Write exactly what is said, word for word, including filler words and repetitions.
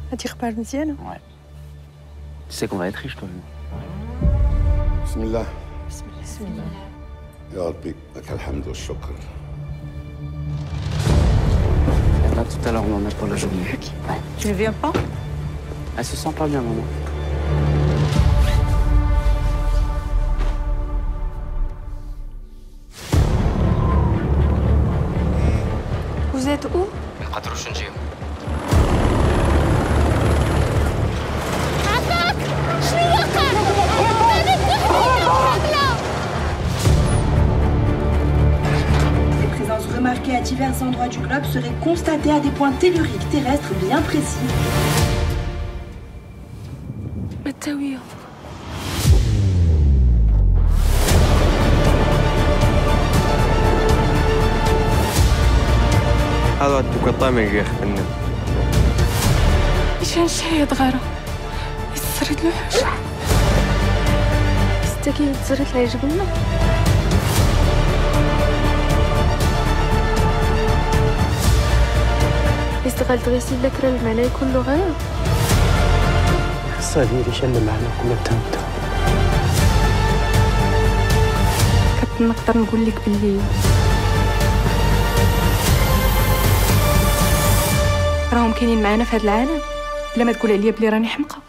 هادي اخبار مزيانه. Ouais. Tu sais qu'on va être riche, toi. بسم الله. بسم الله. بسم الله. يا ربي لك الحمد والشكر. Là, tout à l'heure, on en a pour la journée. Ouais. Tu ne viens pas? Elle se sent pas bien, maman. Vous êtes où? ما نقدروش نجيو. Des présences remarquées à divers endroits du globe seraient constatées à des points telluriques terrestres bien précis. التاويه. هذا التقطامي يا خفنا. ايش هنشهد غيره؟ يسرد له حاجه. ستاكي تزرت لا يعجبنا. استغلت غسيل لك راه المعنى كله غير. خصها ديري شنو معنا كنا تهمتها. كنقدر نقول لك باللي راهم كاينين معانا في هذا العالم، بلا ما تقول عليا بلي راني حمقى.